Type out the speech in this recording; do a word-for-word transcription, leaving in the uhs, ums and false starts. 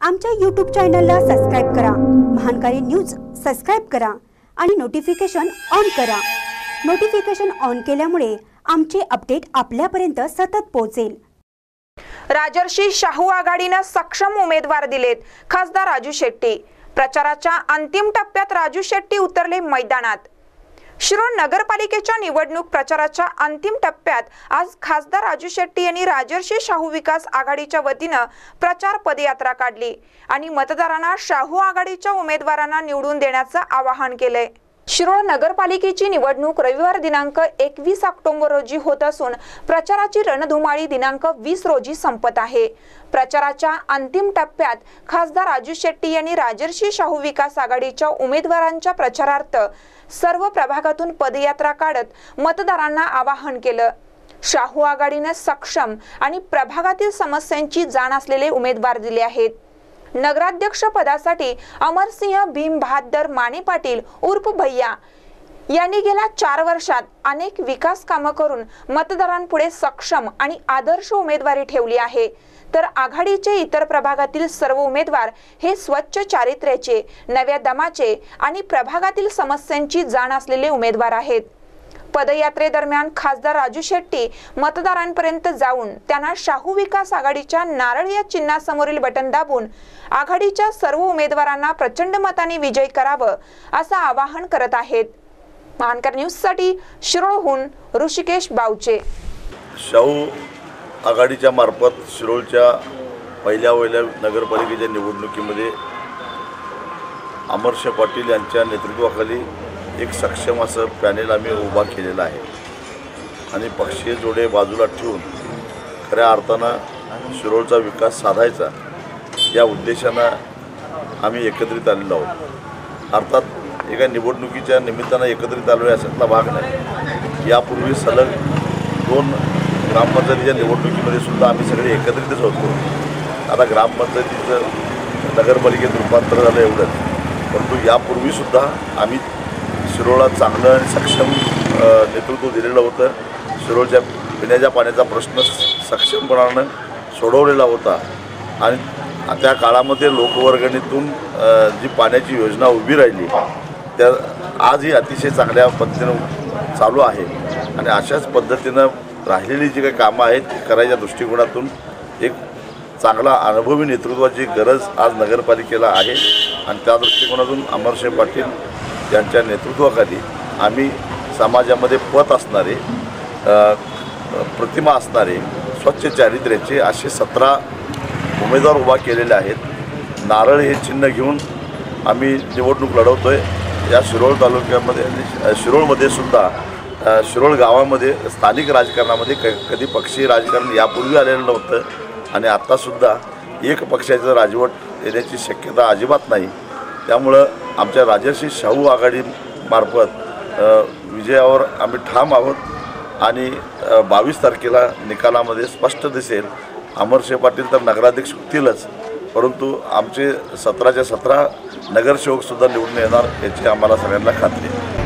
आमच्या यूट्यूब चॅनलला सबस्क्राइब करा, महानकारी न्यूज सबस्क्राइब करा आणि नोटिफिकेशन ऑन करा। नोटिफिकेशन ऑन केल्यामुळे आमचे अपडेट आपल्यापर्यंत सतत पोहोचेल। राजर्षी शाहू आघाडीने सक्षम उमेदवार दिलेत। खासदार राजू शेट्टी प्रचाराच्या अंतिम टप्प्यात राजू शेट्टी उतरले मैदानात। शिरोळ नगरपालिकेच्या निवडणूक प्रचाराच्या अंतिम टप्प्यात आज खासदार राजू शेट्टी यांनी राजर्षी शाहू विकास आघाडीच्या वतीने प्रचार पदयात्रा काढली आणि मतदारांना शाहू आघाडीच्या उमेदवारांना निवडून देण्याचे आवाहन केले। शिरोळ नगरपालिकेची निवडणूक रविवार दिनांक एकवीस ऑक्टोबर रोजी होत असून प्रचाराची रणधुमाळी दिनांक वीस रोजी संपत आहे। प्रचाराच्या अंतिम टप्प्यात खासदार राजू शेट्टी यांनी राजर्षी शाहू विकास आघाडीच्या उमेदवारांच्या प्रचारार्थ सर्व प्रभागातून पदयात्रा काढत मतदारांना आवाहन केलं। शाहू आघाडीने सक्षम आणि प्रभागातील समस्यांची जाण असलेले उमेदवार दिले आहेत। नगराध्यक्ष पदासाठी अमरसिंह भीम बहादर माने पाटील उर्फ भैया यांनी गेल्या चार वर्षात अनेक विकास कामे करून मतदारांपुढे सक्षम आणि आदर्श उमेदवारी ठेवली आहे। तर आघाडीचे इतर प्रभागातील सर्व उमेदवार हे स्वच्छ चारित्र्याचे, नव्या दमाचे आणि प्रभागातील समस्यांची जाण असलेले उमेदवार आहेत। पदयात्रेदरम्यान खासदार राजू शेट्टी मतदारांपर्यंत जाऊन त्यांना शाहू विकास आघाडीच्या नारळ या चिन्हासमोरील बटन दाबून आघाडीच्या सर्व उमेदवारांना प्रचंड मताने विजयी करावं असं आवाहन करत आहेत। महानकर न्यूज साठी शिरोळहून ऋषिकेश बावचे। शाहू आघाडीच्या मार्फत शिरोळच्या पहिल्या वहिल्या नगरपालिकेच्या निवडणुकीमध्ये अमरशे पाटील यांच्या नेतृत्वाखाली एक सक्षम असं पॅनेल आम्ही उभा केलेला आहे आणि पक्षीय जोडे बाजूला ठेवून खऱ्या अर्थानं शिरोळचा विकास साधायचा या उद्देशानं आम्ही एकत्रित आलेलो आहोत। अर्थात एका निवडणुकीच्या निमित्तानं एकत्रित आलो याच्यातला भाग नाही। यापूर्वी सलग दोन ग्रामपंचायतीच्या निवडणुकीमध्ये सुद्धा आम्ही सगळे एकत्रितच होतो। आता ग्रामपंचायतीचं नगरपालिकेत रूपांतर झालं एवढंच, परंतु यापूर्वीसुद्धा आम्ही शिरोळला चांगलं आणि सक्षम नेतृत्व दिलेलं होतं। शिरोळच्या पिण्याच्या पाण्याचा प्रश्न सक्षमपणानं सोडवलेला होता आणि त्या काळामध्ये लोकवर्गणीतून जी पाण्याची योजना उभी राहिली त्या आजही अतिशय चांगल्या पद्धतीनं चालू आहे आणि अशाच पद्धतीनं राहिलेली जी काही कामं आहेत ती करायच्या दृष्टिकोनातून एक चांगला अनुभवी नेतृत्वाची गरज आज नगरपालिकेला आहे आणि त्या दृष्टिकोनातून अमरशे पाटील यांच्या नेतृत्वाखाली आम्ही समाजामध्ये पत असणारे, प्रतिमा असणारे, स्वच्छ चारित्र्याचे असे सतरा उमेदवार उभा केलेले आहेत। नारळ हे चिन्ह घेऊन आम्ही निवडणूक लढवतो आहे। या शिरोळ तालुक्यामध्ये शिरोळमध्ये सुद्धा शिरोळ गावामध्ये स्थानिक राजकारणामध्ये क कधी पक्षीय राजकारण यापूर्वी आलेलं नव्हतं आणि आत्तासुद्धा एक पक्षाचं राजवट येण्याची शक्यता अजिबात नाही। त्यामुळं आमच्या राजर्षी शाहू आघाडीमार्फत विजयावर आम्ही ठाम आहोत आणि बावीस तारखेला निकालामध्ये स्पष्ट दिसेल। अमरशे पाटील तर नगराध्यक्ष होतीलच, परंतु आमचे सतराच्या सतरा नगरसेवकसुद्धा निवडून येणार याची आम्हाला सगळ्यांना खात्री आहे।